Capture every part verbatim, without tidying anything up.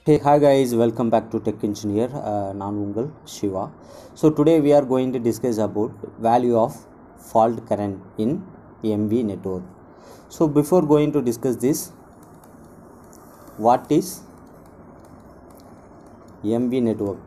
Hey, hi guys, welcome back to Techenginner. Uh, நான் உங்கள் Shiva. So today we are going to discuss about value of fault current in M V network. So before going to discuss this, what is M V network?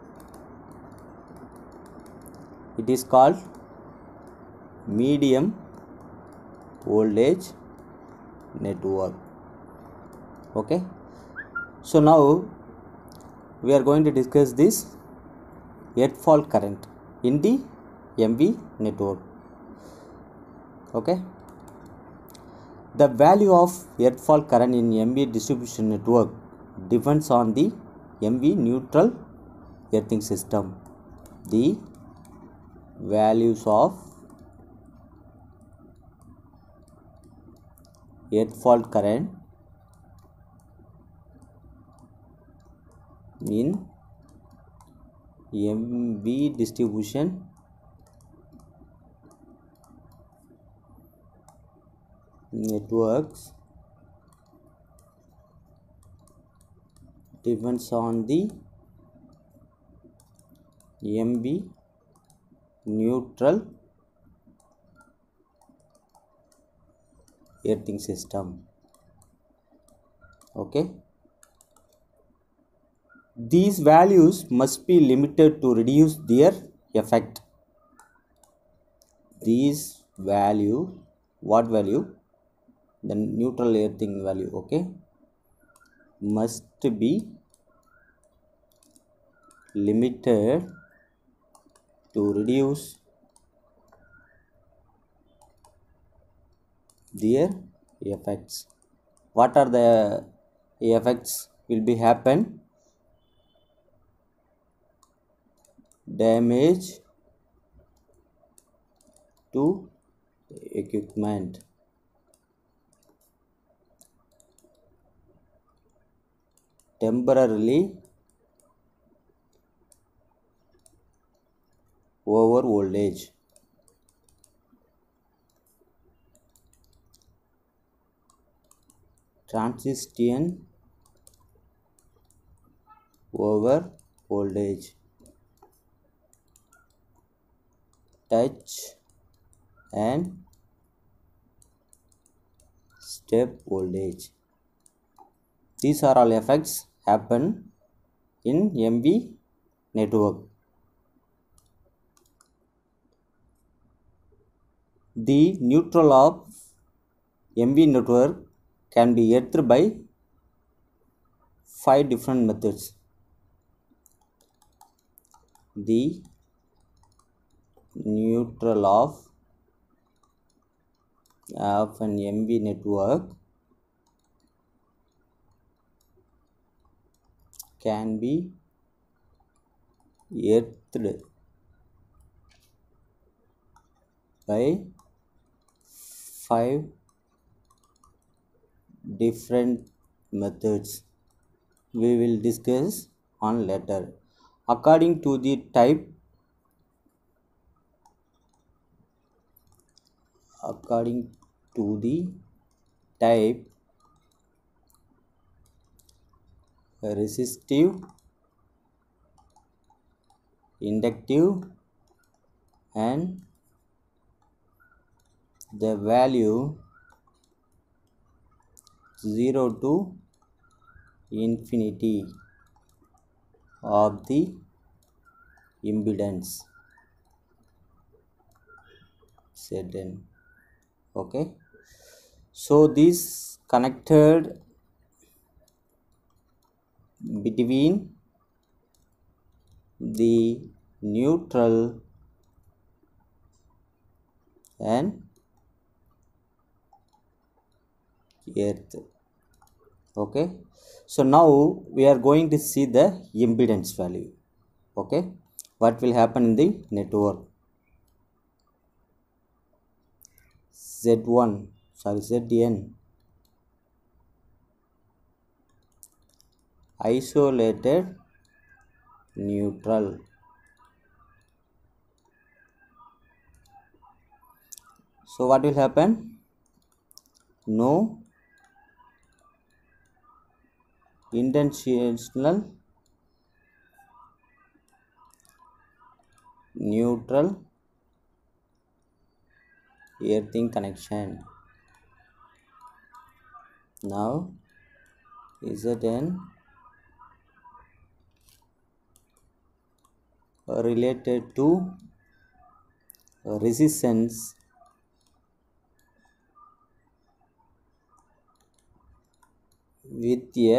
It is called medium voltage network. Okay. So now we are going to discuss this earth fault current in the M V network. Okay. The value of earth fault current in M V distribution network depends on the M V neutral earthing system. The values of earth fault current in M V distribution networks depends on the M V neutral earthing system. Okay. These values must be limited to reduce their effect. These value, what value? The neutral earthing value, okay, must be limited to reduce their effects. What are the effects will be happen? Damage to equipment, temporarily over voltage, transient over voltage, touch and step voltage. These are all effects happen in M V network. The neutral of M V network can be earthed by five different methods. The neutral of of an M V network can be earthed by five different methods. We will discuss on later. According to the type according to the type resistive, inductive, and the value zero to infinity of the impedance certain. Okay, so this connected between the neutral and earth. Okay, so now we are going to see the impedance value. Okay, what will happen in the network? Z one, sorry, Z N, isolated neutral. So what will happen? No intentional neutral earthing connection. Now Zn related to resistance with a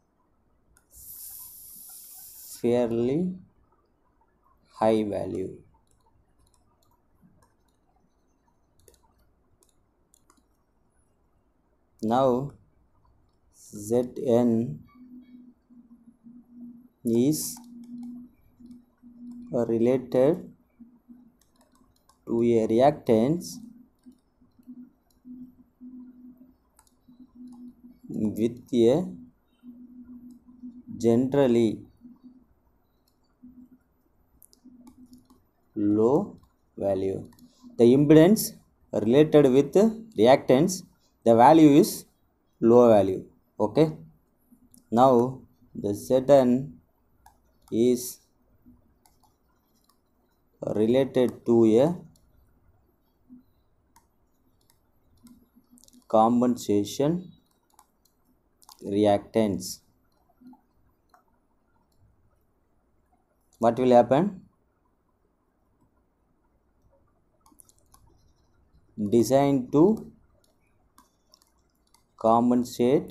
fairly high value. Now Zn is related to a reactance with a generally low value. The impedance related with reactance, the value is low value. Okay. Now the Zn is related to a compensation reactance. What will happen? Designed to compensate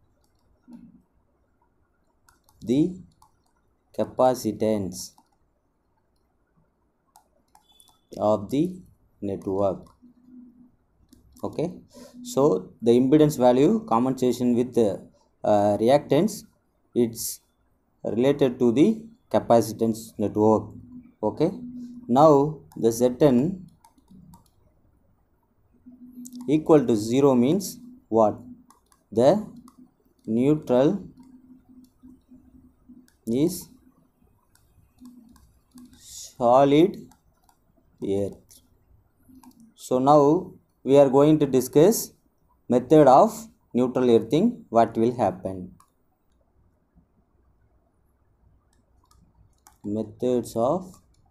the capacitance of the network. Okay, so the impedance value compensation with uh, uh, reactance, it's related to the capacitance network. Okay, now the Zn equal to zero means what? The neutral is solid earth. So now we are going to discuss method of neutral earthing. What will happen? Methods of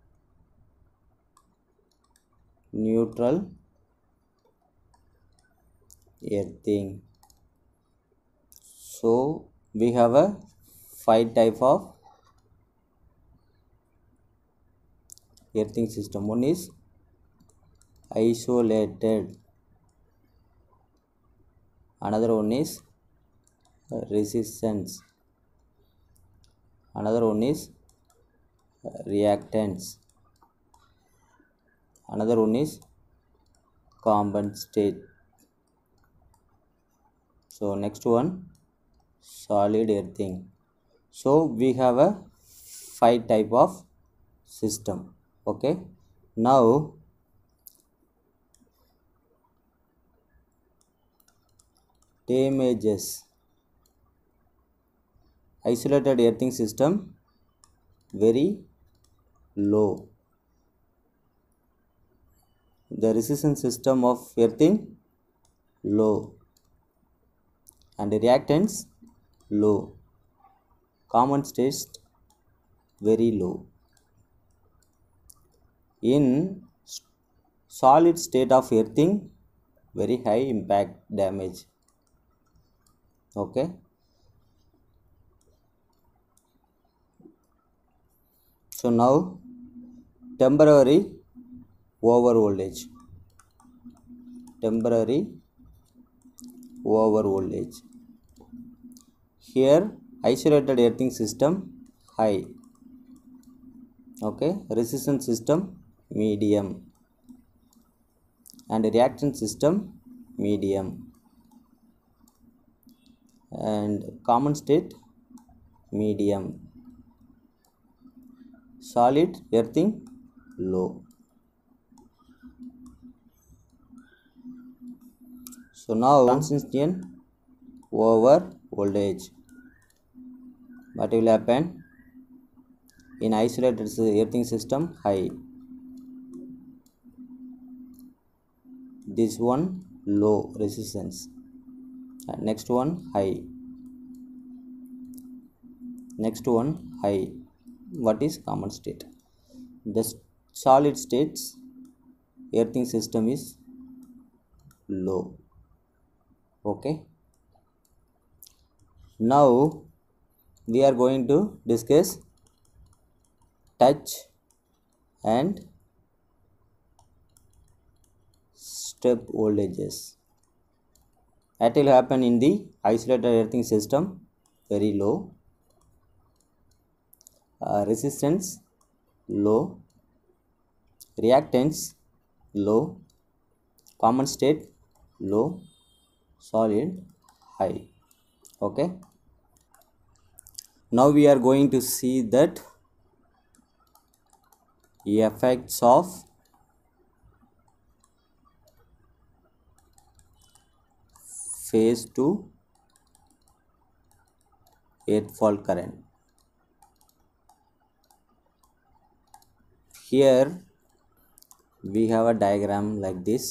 neutral earthing. So we have a five type of earthing system. One is isolated, another one is resistance, another one is reactance, another one is compensate. So next one, solid earthing. So we have a five type of system. Okay, now damages. Isolated earthing system very low. The resistance system of earthing low, and the reactance low. Common state very low. In solid state of earthing, very high impact damage. Okay, so now temporary over voltage. Temporary over voltage. Here isolated earthing system high. Okay, resistance system medium, and reactance system medium, and common state medium. Solid earthing low. So now transition over voltage. What will happen? In isolated earthing system high, this one low resistance, and next one high, Next one, high. What is common state? The solid states earthing system is low. Okay, now we are going to discuss touch and step voltages. That will happen in the isolated earthing system, very low, uh, resistance low, reactance low, common state low, solid high. Okay, now we are going to see that effects of phase to earth fault current. Here we have a diagram like this.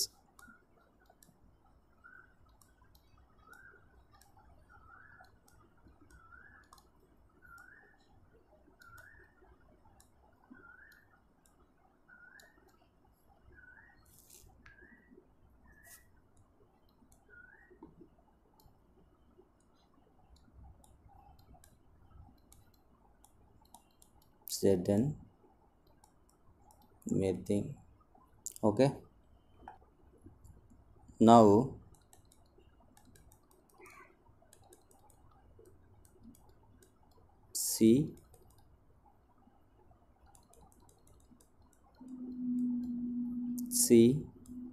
Certain thing. Okay, now see see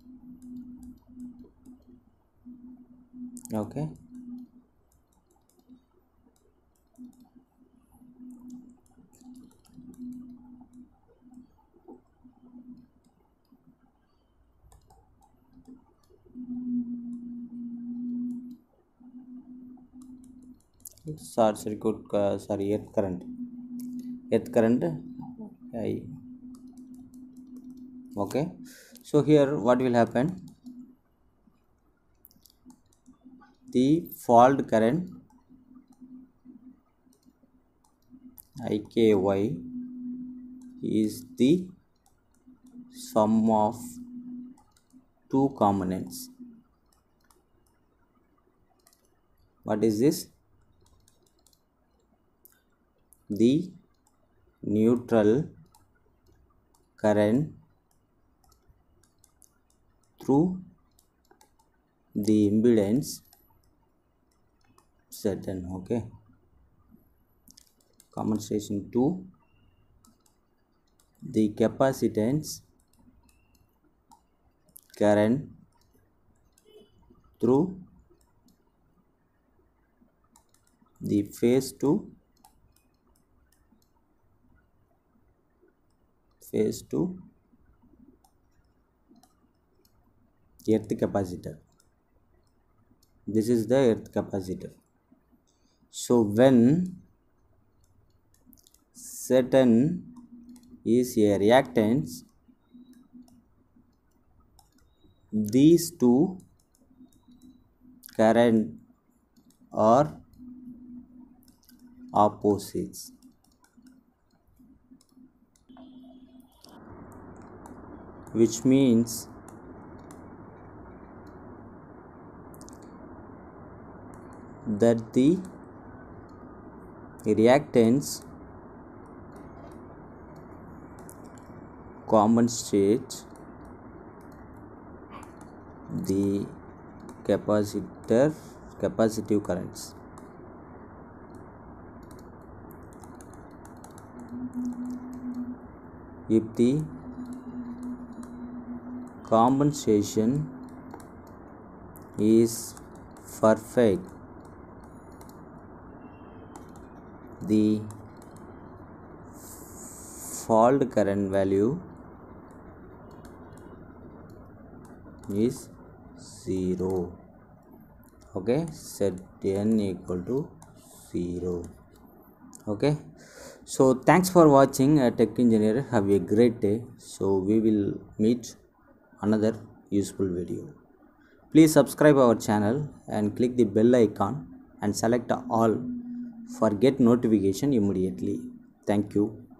okay, short circuit, uh, sorry, earth current, earth current I. Okay, so here what will happen, the fault current I K Y is the sum of two components. What is this? The neutral current through the impedance certain. Okay, compensation two, the capacitance current through the phase to phase to earth capacitor. This is the earth capacitor. So when certain is a reactance, these two current are opposites. Which means that the reactance compensates the capacitor capacitive currents. If the compensation is perfect, the fault current value is zero. Okay, set n equal to zero. Okay, so thanks for watching uh, Tech Engineer. Have a great day. So we will meet another useful video. Please subscribe our channel and click the bell icon and select all for get notification immediately. Thank you.